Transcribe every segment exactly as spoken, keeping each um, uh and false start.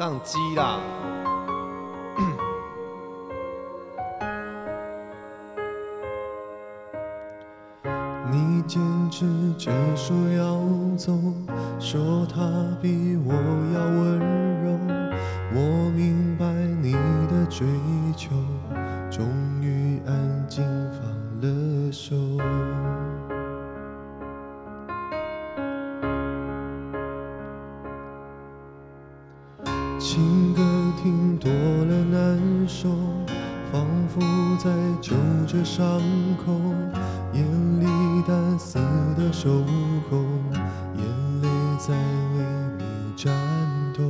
宕机啦。 你坚持着说要走，说他比我要温柔。我明白你的追求，终于安静放了手。情歌听多了难受，仿佛在揪着伤口，眼里淡丝的守候，眼泪在为你颤抖。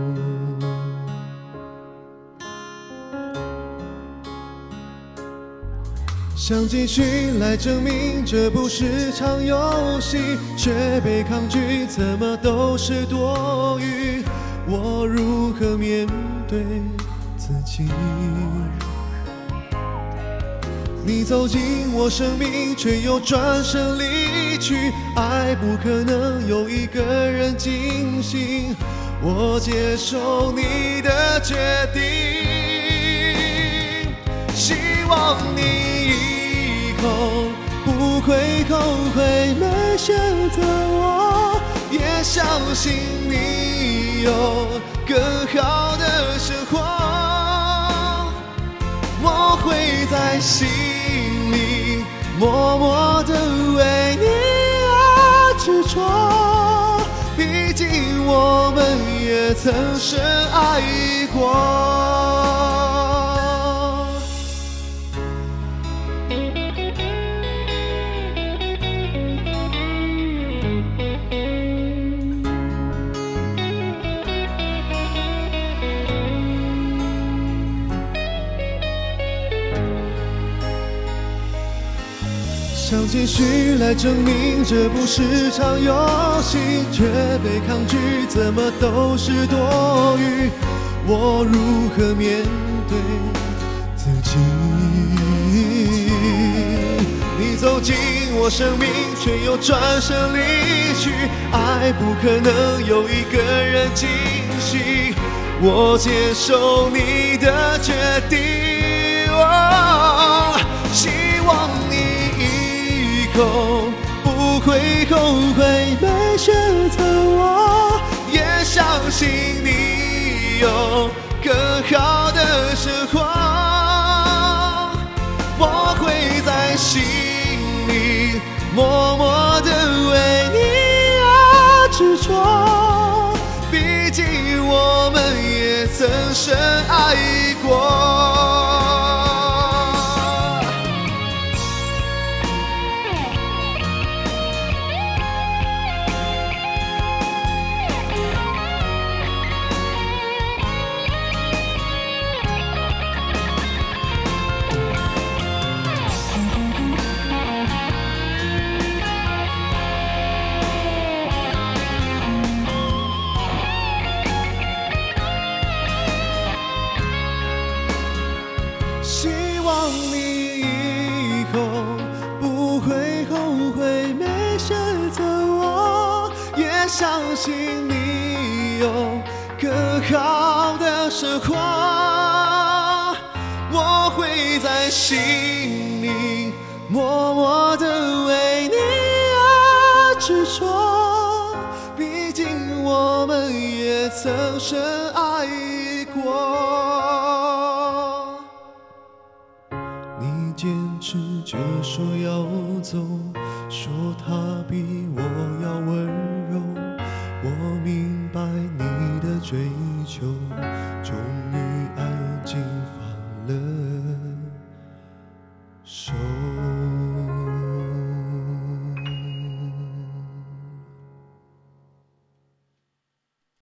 想继续来证明这不是场游戏，却被抗拒，怎么都是多余。我如何面对自己？你走进我生命，却又转身离去。爱不可能有一个人惊醒，我接受你的决定。希望你以后不会后悔没选择我，也相信你有更好的生活。我会在心里默默地为你而执着，毕竟我们也曾深爱过。想继续来证明这不是场游戏，却被抗拒，怎么都是多余。我如何面对自己？你走进我生命，却又转身离去。爱不可能有一个人惊喜，我接受你的决定。哦，希望你以后不会后悔没选择我，也相信你有更好的生活。我会在心里默默地为你而执着，毕竟我们也曾深爱过。希望你以后不会后悔没选择我，也相信你有更好的生活。我会在心里默默地为你而执着，毕竟我们也曾深爱过。你坚持着说要走，说他比我要温柔。我明白你的追求，终于安静放了手。